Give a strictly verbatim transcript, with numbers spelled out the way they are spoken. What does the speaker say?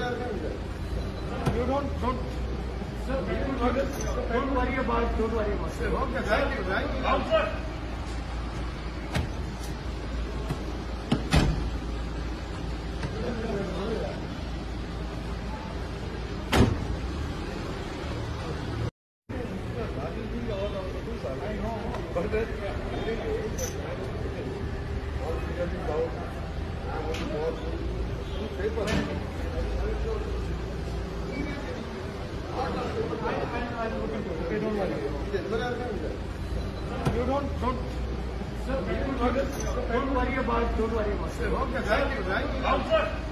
You don't, don't, sir, don't worry about, don't worry about it. Okay, thank you, thank you. Comfort. You don't, don't, sir, don't worry about, don't worry about it. Okay, thank you, thank you. Comfort.